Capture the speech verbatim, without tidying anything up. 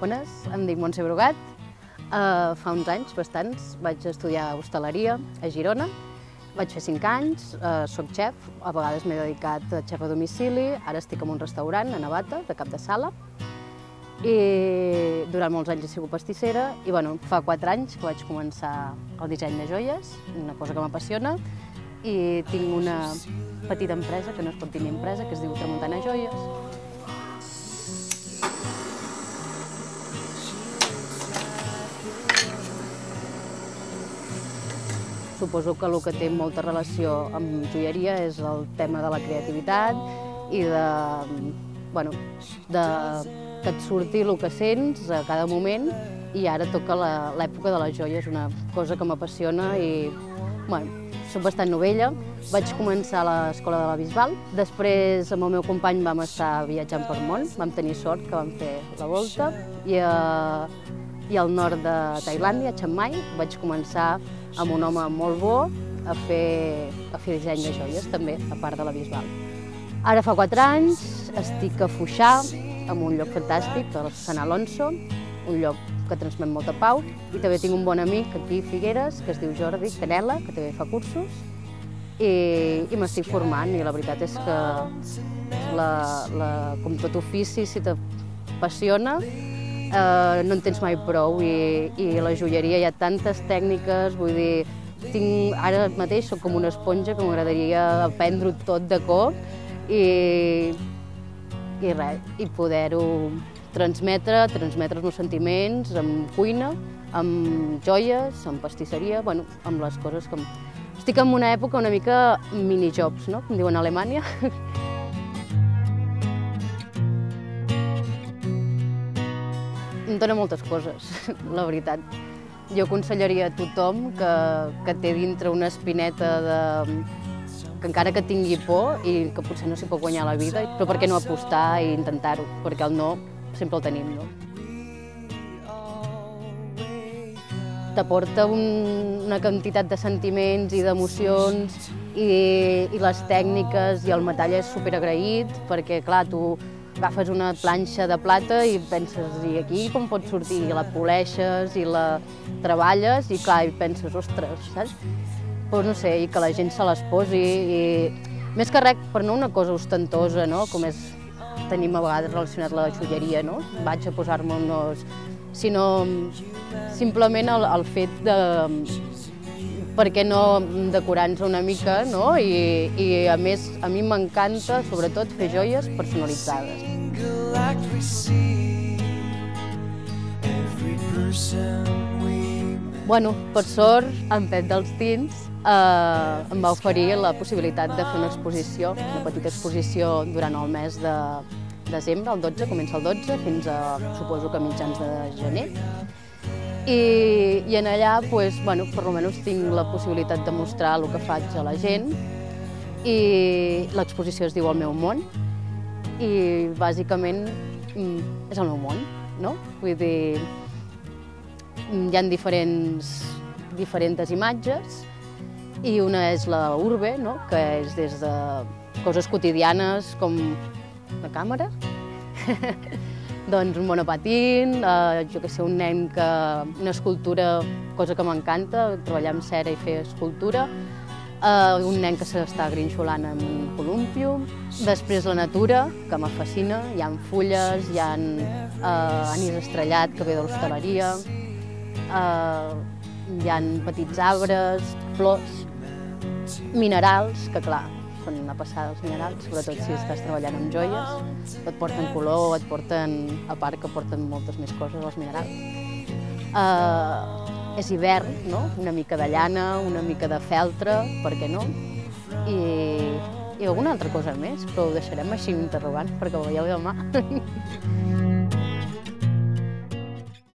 Bones, em dic Montse Brugat. Uh, fa uns anys, bastants, vaig estudiar hostaleria a Girona. Vaig fer cinc anys, uh, soc xef, a vegades m'he dedicat a xef a domicili, ara estic en un restaurant a Navata, de cap de sala. I durant molts anys he sigut pastissera i bueno, fa quatre anys que vaig començar el disseny de joies, una cosa que m'apassiona, i tinc una petita empresa, que no es pot dir ni empresa, que es diu Tramuntana Joies. Suposo que el que té molta relació amb joieria és el tema de la creativitat i de, bueno, de que et surti el que sents a cada moment, i ara toca l'època de les joies, una cosa que m'apassiona i, bueno, soc bastant novella. Vaig començar a l'escola de la Bisbal, després amb el meu company vam estar viatjant per món, vam tenir sort que vam fer la volta, i, a, i al nord de Tailàndia, a Chiang Mai, vaig començar amb un home molt bo a fer, a fer disseny de joies també, a part de la Bisbal. Ara fa quatre anys estic a Foixà, en un lloc fantàstic, a Sant Alonso, un lloc que transmet molta pau, i també tinc un bon amic aquí a Figueres, que es diu Jordi Canela, que també fa cursos, i, i m'estic formant, i la veritat és que, la, la, com tot ofici, si t'apassiona, eh, no en tens mai prou, i, i la joieria hi ha tantes tècniques, vull dir, tinc, ara mateix soc com una esponja que m'agradaria aprendre-ho tot de cop, i, i res, i poder-ho transmetre, transmetre els meus sentiments amb cuina, amb joies, amb pastisseria, bueno, amb les coses que... Estic en una època una mica mini-jobs, no?, com diuen a Alemanya. Em dona moltes coses, la veritat. Jo aconsellaria a tothom que, que té dintre una espineta de... que encara que tingui por i que potser no s'hi pot guanyar la vida, però per què no apostar i intentar-ho? Perquè el no sempre el tenim, no? T'aporta un, una quantitat de sentiments i d'emocions, i, i les tècniques, i el metall és superagraït, perquè clar, tu agafes una planxa de plata i penses, i aquí com pot sortir? I la poleixes i la treballes i clar, i penses, ostres, saps? Doncs no sé, i que la gent se les posi, i més que res per no una cosa ostentosa, no?, com és, tenim a vegades relacionat la joieria, no?, vaig a posar-me unos... sinó simplement el, el fet de, per què no decorar-nos una mica, no?, i, i a més a mi m'encanta sobretot fer joies personalitzades. Bueno, per sort, en Pep dels Tins eh, em va oferir la possibilitat de fer una exposició, una petita exposició durant el mes de desembre, el dotze, comença el dotze, fins a, suposo que mitjans de gener. I, i en allà, pues, bueno, per almenys tinc la possibilitat de mostrar el que faig a la gent, i l'exposició es diu El meu món, i bàsicament és el meu món, no? Vull dir, hi ha diferents, diferents imatges, i una és la urbe, no?, que és des de coses quotidianes com la càmera, doncs un monopatín, eh, jo que sé, un nen que... una escultura, cosa que m'encanta, treballar amb cera i fer escultura, eh, un nen que s'està grinxolant en un columpio, després la natura, que me fascina, hi ha fulles, hi ha eh, anís estrellat, que ve de l'hostaleria, Uh, hi ha petits arbres, flors, minerals, que clar, són una passada els minerals, sobretot si estàs treballant amb joies, et porten color, et porten, a part que porten moltes més coses els minerals. Uh, és hivern, no?, una mica de llana, una mica de feltre, per què no? I, i alguna altra cosa més, però ho deixarem així interrogant perquè ho veieu demà.